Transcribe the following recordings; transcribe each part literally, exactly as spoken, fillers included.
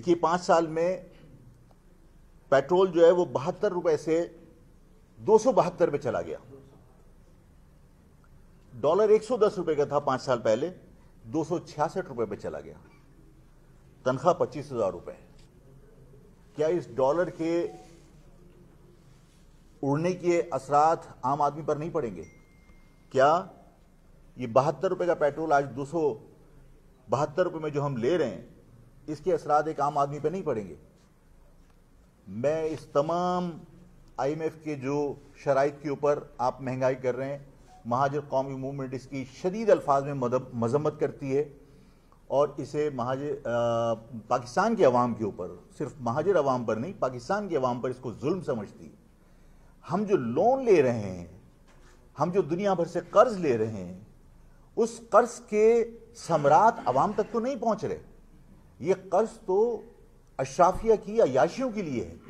دیکھیے پانچ سال میں پیٹرول جو ہے وہ بہتر روپے سے دو سو بہتر پہ چلا گیا. ڈالر ایک سو دس روپے کا تھا پانچ سال پہلے, دو سو چھیاسٹھ روپے پہ چلا گیا. تنخواہ پچیس ہزار روپے. کیا اس ڈالر کے اڑنے کے اثرات عام آدمی پر نہیں پڑیں گے؟ کیا یہ بہتر روپے کا پیٹرول آج دو سو بہتر روپے میں جو ہم لے رہے ہیں, اس کے اثرات ایک عام آدمی پہ نہیں پڑیں گے؟ میں اس تمام آئی ایم ایف کے جو شرائط کے اوپر آپ مہنگائی کر رہے ہیں, مہاجر قومی موومنٹ اس کی شدید الفاظ میں مذمت کرتی ہے, اور اسے مہاجر پاکستان کے عوام کے اوپر, صرف مہاجر عوام پر نہیں, پاکستان کے عوام پر اس کو ظلم سمجھتی ہے. ہم جو لون لے رہے ہیں, ہم جو دنیا بھر سے قرض لے رہے ہیں, اس قرض کے ثمرات عوام تک تو نہیں پہنچ رہے. یہ قرض تو اشرافیہ کی عیاشیوں کے لیے ہے.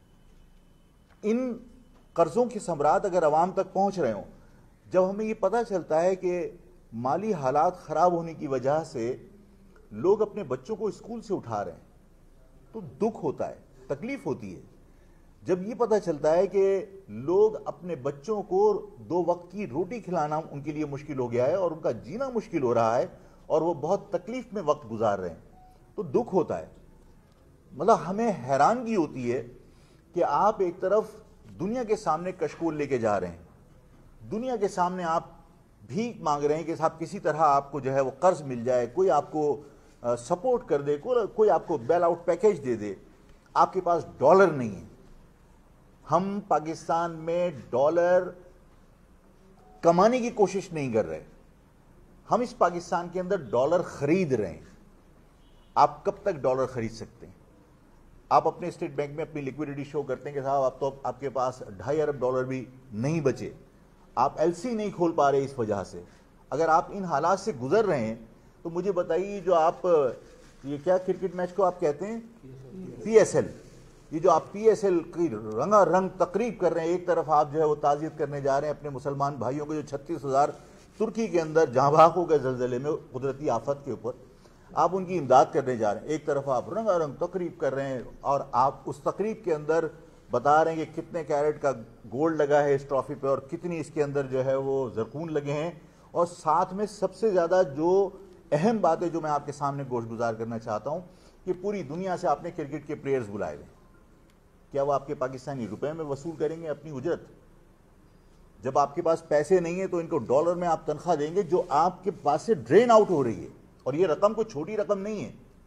ان قرضوں کے ثمرات اگر عوام تک پہنچ رہے ہوں, جب ہمیں یہ پتہ چلتا ہے کہ مالی حالات خراب ہونے کی وجہ سے لوگ اپنے بچوں کو اسکول سے اٹھا رہے ہیں, تو دکھ ہوتا ہے, تکلیف ہوتی ہے. جب یہ پتہ چلتا ہے کہ لوگ اپنے بچوں کو دو وقت کی روٹی کھلانا ان کے لیے مشکل ہو گیا ہے, اور ان کا جینا مشکل ہو رہا ہے, اور وہ بہت تکلیف میں وقت گزار رہے ہیں, تو دکھ ہوتا ہے. مطلب ہمیں حیرانگی ہوتی ہے کہ آپ ایک طرف دنیا کے سامنے کشکول لے کے جا رہے ہیں, دنیا کے سامنے آپ بھیک مانگ رہے ہیں کہ صاحب کسی طرح آپ کو جو ہے وہ قرض مل جائے, کوئی آپ کو سپورٹ کر دے, کوئی آپ کو بیل آؤٹ پیکیج دے دے. آپ کے پاس ڈالر نہیں ہے. ہم پاکستان میں ڈالر کمانے کی کوشش نہیں کر رہے, ہم اس پاکستان کے اندر ڈالر خرید رہے ہیں. آپ کب تک ڈالر خرید سکتے ہیں؟ آپ اپنے اسٹیٹ بینک میں اپنی لیکوڈیٹی شو کرتے ہیں کہ صاحب آپ تو آپ کے پاس ڈھائی ارب ڈالر بھی نہیں بچے. آپ ایل سی نہیں کھول پا رہے اس وجہ سے. اگر آپ ان حالات سے گزر رہے ہیں تو مجھے بتائیے, جو آپ یہ کیا کرکٹ میچ کو آپ کہتے ہیں, پی ایس ایل, یہ جو آپ پی ایس ایل کی رنگا رنگ تقریب کر رہے ہیں, ایک طرف آپ جو ہے وہ تعزیت کرنے جا رہے ہیں اپنے مسلمان بھائیوں کو جو چھتیس ہزار ترکی کے اندر جاں بحق ہو گئے زلزلے میں, قدرتی آفت کے اوپر, آپ ان کی امداد کرنے جا رہے ہیں. ایک طرف آپ رنگا رنگ تقریب کر رہے ہیں, اور آپ اس تقریب کے اندر بتا رہے ہیں کہ کتنے کیرٹ کا گولڈ لگا ہے اس ٹرافی پہ, اور کتنی اس کے اندر جو ہے وہ زرکون لگے ہیں. اور ساتھ میں سب سے زیادہ جو اہم بات ہے جو میں آپ کے سامنے گوش گزار کرنا چاہتا ہوں, کہ پوری دنیا سے آپ نے کرکٹ کے پلیئرز بلائے ہوئے. کیا وہ آپ کے پاکستانی روپے میں وصول کریں گے اپنی اجرت؟ جب آپ کے پاس پیسے نہیں ہیں تو ان کو ڈالر میں آپ تنخواہ دیں گے جو آپ کے پاس سے ڈرین آؤٹ ہو رہی ہے, اور یہ رقم کوئی چھوٹی رقم نہیں ہے.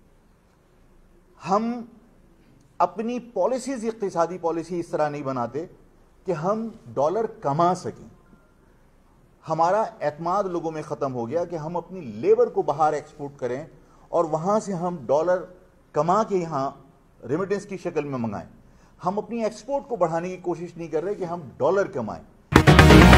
ہم اپنی پالیسیز, اقتصادی پالیسی اس طرح نہیں بناتے کہ ہم ڈالر کما سکیں. ہمارا اعتماد لوگوں میں ختم ہو گیا کہ ہم اپنی لیبر کو باہر ایکسپورٹ کریں, اور وہاں سے ہم ڈالر کما کے یہاں ریمیٹنس کی شکل میں منگائیں. ہم اپنی ایکسپورٹ کو بڑھانے کی کوشش نہیں کر رہے کہ ہم ڈالر کمائیں.